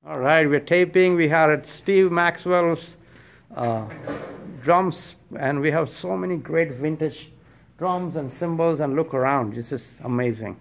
All right, we're taping. We are at Steve Maxwell's drums, and we have so many great vintage drums and cymbals, and look around. This is amazing.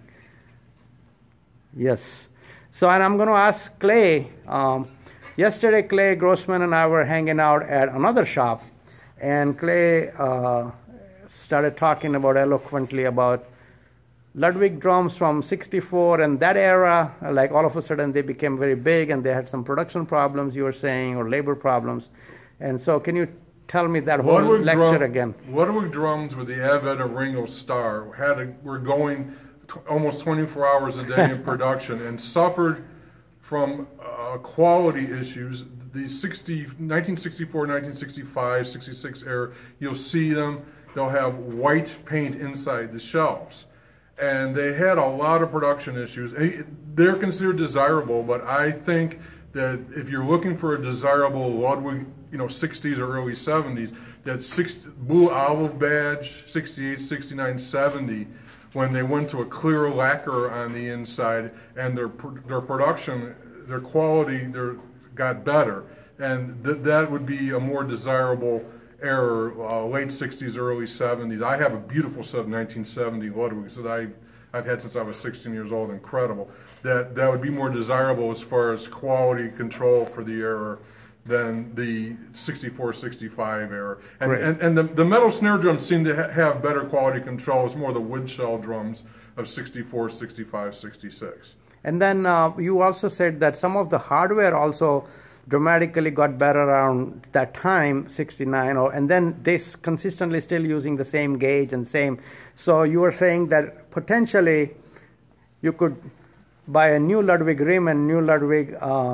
Yes. So, and I'm going to ask Clay. Yesterday, Clay Grossman and I were hanging out at another shop, and Clay started talking about eloquently about Ludwig drums from '64 and that era. Like all of a sudden they became very big and they had some production problems, you were saying, or labor problems. And so can you tell me that whole lecture again? Ludwig drums, with the advent of Ringo Starr, were going almost 24 hours a day in production and suffered from quality issues. The 1964, 1965, 66 era, you'll see them, they'll have white paint inside the shelves. And they had a lot of production issues. They're considered desirable, but I think that if you're looking for a desirable Ludwig, 60s or early 70s, that blue olive badge, 68, 69, 70, when they went to a clear lacquer on the inside, and their production, their quality, got better, and that would be a more desirable era, late 60s, early 70s. I have a beautiful set of 1970 Ludwigs that I've had since I was 16 years old, incredible. That would be more desirable as far as quality control for the era than the 64, 65 era. And the metal snare drums seem to have better quality control. It's more the wood shell drums of 64, 65, 66. And then you also said that some of the hardware also dramatically got better around that time, 69, and then they consistently still using the same gauge and same. So you were saying that potentially you could buy a new Ludwig rim and new Ludwig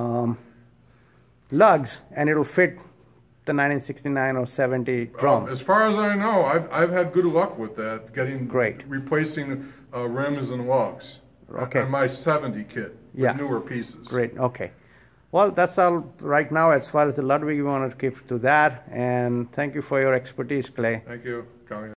lugs, and it'll fit the 1969 or 70 drum. As far as I know, I've had good luck with that, replacing rims and lugs. Okay. On my 70 kit, with newer pieces. Great. Okay. Well, that's all right now as far as the Ludwig. We want to keep to that. And thank you for your expertise, Clay. Thank you, Kalyan.